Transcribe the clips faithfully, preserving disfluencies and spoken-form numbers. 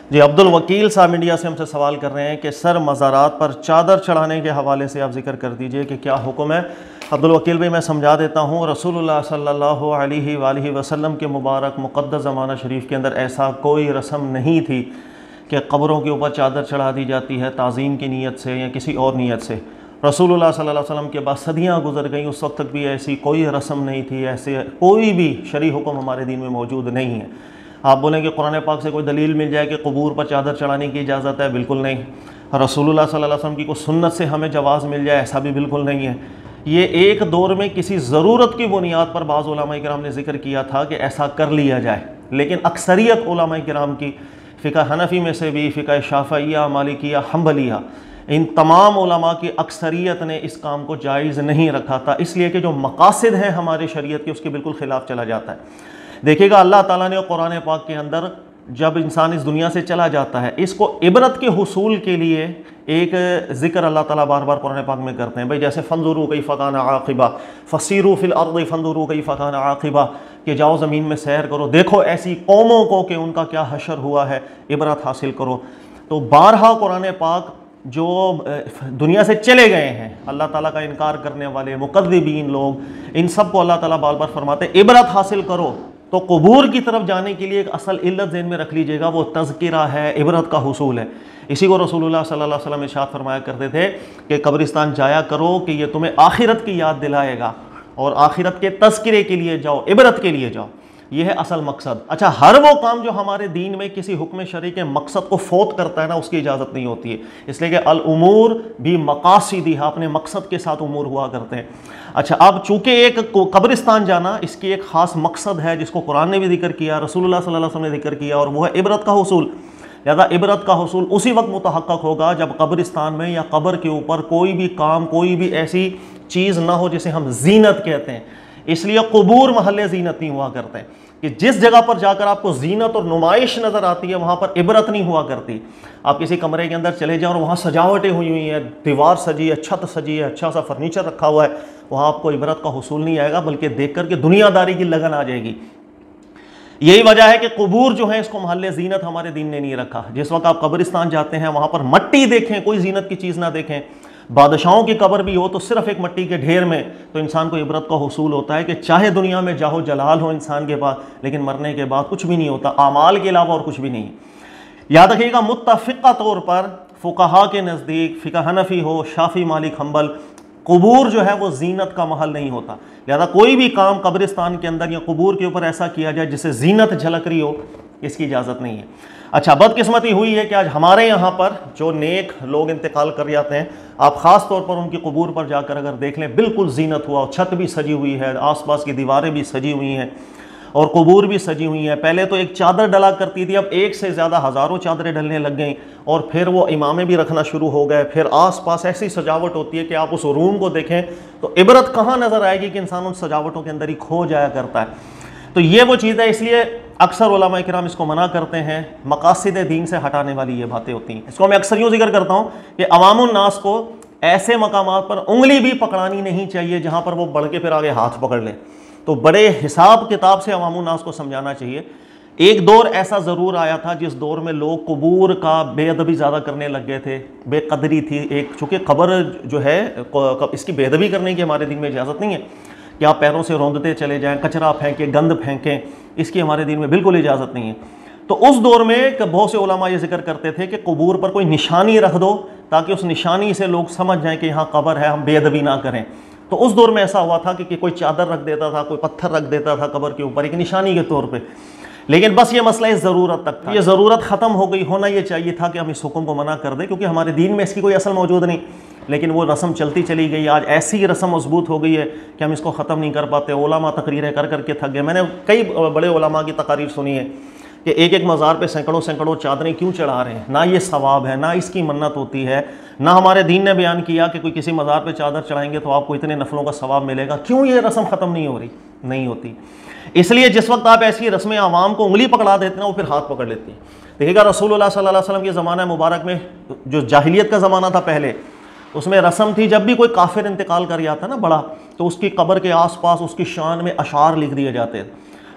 جی عبد الوکیل صاحب انڈیا سے ہم سے سوال کر رہے ہیں کہ سر مزارات پر چادر چڑھانے کے حوالے سے آپ ذکر کر دیجئے کہ کیا حکم ہے۔ عبد الوکیل بھائی میں سمجھا دیتا ہوں، رسول اللہ صلی اللہ علیہ وآلہ وسلم کے مبارک مقدس زمانہ شریف کے اندر ایسا کوئی رسم نہیں تھی کہ قبروں کے اوپر چادر چڑھا دی جاتی ہے تعظیم کی نیت سے یا کسی اور نیت سے۔ رسول اللہ صلی اللہ علیہ وسلم کے بعد صدیاں گزر گئیں، اس وقت تک بھی ایسی کوئی رسم نہیں تھی، ایسے کوئی بھی شرعی حکم ہمارے دین میں موجود نہیں ہے۔ آپ بولیں کہ قرآن پاک سے کوئی دلیل مل جائے کہ قبور پر چادر چڑھانے کی اجازت ہے، بالکل نہیں۔ رسول اللہ صلی اللہ علیہ وسلم کی کوئی سنت سے ہمیں جواز مل جائے، ایسا بھی بالکل نہیں ہے۔ یہ ایک دور میں کسی ضرورت کی بنیاد پر بعض علماء کرام نے ذکر کیا تھا کہ ایسا کر لیا جائے، لیکن اکثریت علماء کرام کی، فقہ حنفی میں سے بھی، فقہ شافعیہ، مالکیہ، حنبلیہ، ان تمام علماء کی اکثریت نے اس کام کو جائز نہیں رکھا تھا، اس لیے کہ جو مقاصد ہیں ہمارے شریعت کے اس کے بالکل خلاف چلا جاتا ہے۔ دیکھیے گا اللہ تعالیٰ نے قرآن پاک کے اندر جب انسان اس دنیا سے چلا جاتا ہے، اس کو عبرت کے حصول کے لیے ایک ذکر اللہ تعالیٰ بار بار قرآن پاک میں کرتے ہیں۔ بھئی جیسے فانظروا کیف کان عاقبہ، فسیروا فی الارض فانظروا کیف کان عاقبہ، کہ جاؤ زمین میں سیر کرو، دیکھو ایسی قوموں کو کہ ان کا کیا حشر ہوا ہے، عبرت حاصل کرو۔ تو بارہا قرآن پاک جو دنیا سے چلے گئے ہیں، اللہ تعالیٰ کا انکار کرنے والے مکذبین لوگ، ان سب کو اللہ تعالیٰ بار بار فرماتے ہیں عبرت حاصل کرو۔ تو قبور کی طرف جانے کے لیے ایک اصل علت ذہن میں رکھ لیجئے گا، وہ تذکرہ ہے، عبرت کا حصول ہے۔ اسی کو رسول اللہ صلی اللہ علیہ وسلم ارشاد فرمایا کرتے تھے کہ قبرستان جایا کرو کہ یہ تمہیں آخرت کی یاد دلائے گا، اور آخرت کے تذکرے کے لیے جاؤ، عبرت کے لیے جاؤ، یہ ہے اصل مقصد۔ اچھا، ہر وہ کام جو ہمارے دین میں کسی حکم شرعی کے مقصد کو فوت کرتا ہے نا، اس کی اجازت نہیں ہوتی ہے، اس لیے کہ الامور بھی مقاصدہا، اپنے مقصد کے ساتھ امور ہوا کرتے ہیں۔ اچھا، اب چونکہ ایک قبرستان جانا اس کی ایک خاص مقصد ہے جس کو قرآن نے بھی ذکر کیا، رسول اللہ صلی اللہ علیہ وسلم نے ذکر کیا، اور وہ ہے عبرت کا حصول۔ لہذا عبرت کا حصول اسی وقت متحقق ہوگا جب قبرستان میں یا قبر کے اوپر کوئی بھی کام، کوئی بھی ایسی چیز نہ ہو جسے ہم زینت کہتے ہیں۔ اس لیے قبور محل زینت نہیں ہوا کرتے کہ جس جگہ پر جا کر آپ کو زینت اور نمائش نظر آتی ہے وہاں پر عبرت نہیں ہوا کرتی۔ آپ کسی کمرے کے اندر چلے جائیں اور وہاں سجاوٹیں ہوئی ہوئی ہیں، دیوار سجی ہے، چھت سجی ہے، اچھا سا فرنیچر رکھا ہوا ہے، وہاں آپ کو عبرت کا حصول نہیں آئے گا، بلکہ دیکھ کر کے دنیا داری کی لگن آ جائے گی۔ یہی وجہ ہے کہ قبور جو ہیں اس کو محل زینت ہمارے دین نے نہیں رکھا۔ جس وقت آپ قبرستان جاتے ہیں وہاں پر مٹی دیکھیں، کوئی زینت کی چیز نہ دیکھیں۔ بادشاہوں کی قبر بھی ہو تو صرف ایک مٹی کے ڈھیر میں تو انسان کو عبرت کا حصول ہوتا ہے کہ چاہے دنیا میں جاہو جلال ہو انسان کے پاس، لیکن مرنے کے بعد کچھ بھی نہیں ہوتا، اعمال کے علاوہ اور کچھ بھی نہیں۔ یاد رکھیے گا، متفقہ طور پر فقہاء کے نزدیک، فقہ حنفی ہو، شافعی، مالک، حنبل، قبور جو ہے وہ زینت کا محل نہیں ہوتا۔ لہذا کوئی بھی کام قبرستان کے اندر یا قبور کے اوپر ایسا کیا جائے جس سے زینت جھلک رہی ہو، اس کی اجازت نہیں ہے۔ اچھا، بدقسمتی ہوئی ہے کہ آج ہمارے یہاں پر جو نیک لوگ انتقال کر جاتے ہیں، آپ خاص طور پر ان کی قبور پر جا کر اگر دیکھ لیں، بالکل زینت ہوا، چھت بھی سجی ہوئی ہے، آس پاس کی دیواریں بھی سجی ہوئی ہیں اور قبور بھی سجی ہوئی ہیں۔ پہلے تو ایک چادر ڈلا کرتی تھی، اب ایک سے زیادہ ہزاروں چادریں ڈلنے لگ گئیں، اور پھر وہ امامیں بھی رکھنا شروع ہو گئے۔ پھر آس پاس ایسی سجاوٹ ہوتی ہے کہ آپ اس روم کو دیکھیں تو عبرت کہاں نظر آئے گی کہ انسان ان سجاوٹوں کے اندر ہی کھو جایا کرتا ہے۔ تو یہ وہ چیز ہے، اس لیے اکثر علماء کرام اس کو منع کرتے ہیں، مقاصد دین سے ہٹانے والی یہ باتیں ہوتی ہیں۔ اس کو میں اکثر یوں ذکر کرتا ہوں کہ عوام الناس کو ایسے مقامات پر انگلی بھی پکڑانی نہیں چاہیے جہاں پر وہ بڑھ کے پھر آگے ہاتھ پکڑ لیں، تو بڑے حساب کتاب سے عوام الناس کو سمجھانا چاہیے۔ ایک دور ایسا ضرور آیا تھا جس دور میں لوگ قبور کا بے ادبی زیادہ کرنے لگ گئے تھے، بے قدری تھی ایک، چونکہ قبر جو ہے اس کی بے ادبی کرنے کی ہمارے دین میں اجازت نہیں ہے کہ آپ پیروں سے روندتے چلے جائیں، کچرا پھینکیں، گند پھینکیں، اس کی ہمارے دین میں بالکل اجازت نہیں ہے۔ تو اس دور میں بہت سے علماء یہ ذکر کرتے تھے کہ قبور پر کوئی نشانی رکھ دو تاکہ اس نشانی سے لوگ سمجھ جائیں کہ یہاں قبر ہے، ہم بے ادبی نہ کریں۔ تو اس دور میں ایسا ہوا تھا کہ کوئی چادر رکھ دیتا تھا، کوئی پتھر رکھ دیتا تھا قبر کے اوپر ایک نشانی کے طور پہ، لیکن بس یہ مسئلہ اس ضرورت تک تھا۔ یہ ضرورت ختم ہو گئی، ہونا یہ چاہیے تھا کہ ہم اس حکم کو منع کر دیں کیونکہ ہمارے دین میں اس کی کوئی اصل موجود نہیں، لیکن وہ رسم چلتی چلی گئی۔ آج ایسی رسم مضبوط ہو گئی ہے کہ ہم اس کو ختم نہیں کر پاتے۔ علماء تقریریں کر کر کے تھک گئے۔ میں نے کئی بڑے علماء کی تقاریر سنی ہے کہ ایک ایک مزار پہ سینکڑوں سینکڑوں چادریں کیوں چڑھا رہے ہیں، نہ یہ ثواب ہے، نہ اس کی منت ہوتی ہے، نہ ہمارے دین نے بیان کیا کہ کوئی کسی مزار پہ چادر چڑھائیں گے تو آپ کو اتنے نفلوں کا ثواب ملے گا۔ کیوں یہ رسم ختم نہیں ہو رہی؟ نہیں ہوتی۔ اس لیے جس وقت آپ ایسی رسمیں عوام کو انگلی پکڑا دیتے ہیں وہ پھر ہاتھ پکڑ لیتی ہیں۔ دیکھیے گا رسول اللہ صلی اللہ علیہ وسلم کے زمانہ مبارک میں، جو جاہلیت کا زمانہ تھا پہلے، اس میں رسم تھی جب بھی کوئی کافر انتقال کر جاتا نا بڑا، تو اس کی قبر کے آس پاس اس کی شان میں اشعار لکھ دیے جاتے تھے۔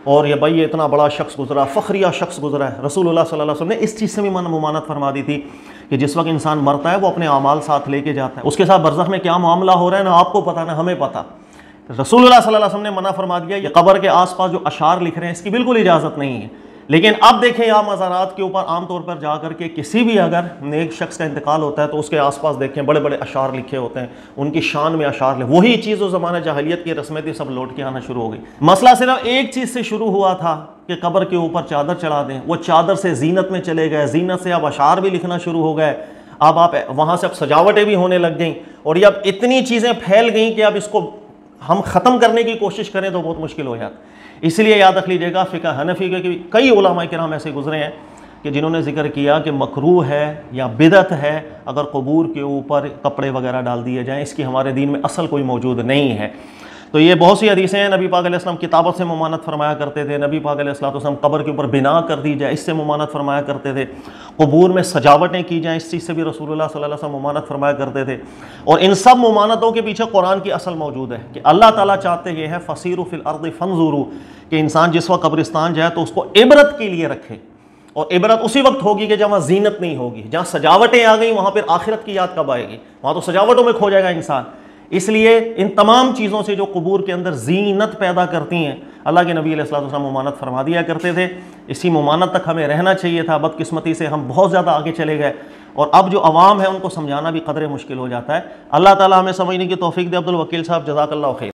اور یہ بھائی یہ اتنا بڑا شخص گزرا، فخریہ شخص گزرا ہے، رسول اللہ صلی اللہ علیہ وسلم نے اس چیز سے بھی ممانعت فرما دی تھی کہ جس وقت انسان مرتا ہے وہ اپنے اعمال ساتھ لے کے جاتا ہے، اس کے ساتھ برزخ میں کیا معاملہ ہو رہا ہے نہ آپ کو پتہ نہ ہمیں پتہ۔ رسول اللہ صلی اللہ علیہ وسلم نے منع فرما دیا، یہ قبر کے آس پاس جو اشعار لکھ رہے ہیں اس کی بالکل اجازت نہیں ہے۔ لیکن اب دیکھیں یہاں مزارات کے اوپر عام طور پر جا کر کے کسی بھی اگر نیک شخص کا انتقال ہوتا ہے تو اس کے آس پاس دیکھیں بڑے بڑے اشعار لکھے ہوتے ہیں، ان کی شان میں اشعار لکھے، وہی چیز وہ زمانہ جاہلیت کی رسمیں تھی سب لوٹ کے آنا شروع ہو گئی۔ مسئلہ صرف ایک چیز سے شروع ہوا تھا کہ قبر کے اوپر چادر چڑھا دیں، وہ چادر سے زینت میں چلے گئے، زینت سے اب اشعار بھی لکھنا شروع ہو گئے، اب آپ وہاں سے اب سجاوٹیں بھی ہونے لگ گئیں، اور یہ اب اتنی چیزیں پھیل گئیں کہ اب اس کو ہم ختم کرنے کی کوشش کریں تو بہت مشکل ہو جاتا ہے۔ اس لیے یاد رکھ لیجیے گا فقہ حنفی کے کئی علماء کرام ایسے گزرے ہیں کہ جنہوں نے ذکر کیا کہ مکروہ ہے یا بدعت ہے اگر قبور کے اوپر کپڑے وغیرہ ڈال دیے جائیں، اس کی ہمارے دین میں اصل کوئی موجود نہیں ہے۔ تو یہ بہت سی حدیثیں ہیں، نبی پاک علیہ السلام کتابت سے ممانعت فرمایا کرتے تھے، نبی پاک علیہ السلام قبر کے اوپر بنا کر دی جائے اس سے ممانعت فرمایا کرتے تھے، قبور میں سجاوٹیں کی جائیں اس چیز سے بھی رسول اللہ صلی اللہ علیہ وسلم ممانعت فرمایا کرتے تھے۔ اور ان سب ممانعتوں کے پیچھے قرآن کی اصل موجود ہے کہ اللہ تعالیٰ چاہتے یہ ہے فسیروا فی الارض فانظروا، کہ انسان جس وقت قبرستان جائے تو اس کو عبرت کے لیے رکھے، اور عبرت اسی وقت ہوگی کہ جہاں وہاں زینت نہیں ہوگی، جہاں سجاوٹیں آ گئیں وہاں پھر آخرت کی یاد کب آئے گی، وہاں تو سجاوٹوں میں کھو جائے گا انسان۔ اس لیے ان تمام چیزوں سے جو قبور کے اندر زینت پیدا کرتی ہیں اللہ کے نبی علیہ الصلوۃ والسلام ممانعت فرما دیا کرتے تھے، اسی ممانعت تک ہمیں رہنا چاہیے تھا۔ بدقسمتی سے ہم بہت زیادہ آگے چلے گئے، اور اب جو عوام ہے ان کو سمجھانا بھی قدرے مشکل ہو جاتا ہے۔ اللہ تعالیٰ ہمیں سمجھنے کی توفیق دے۔ عبد الوکیل صاحب جزاک اللہ خیر۔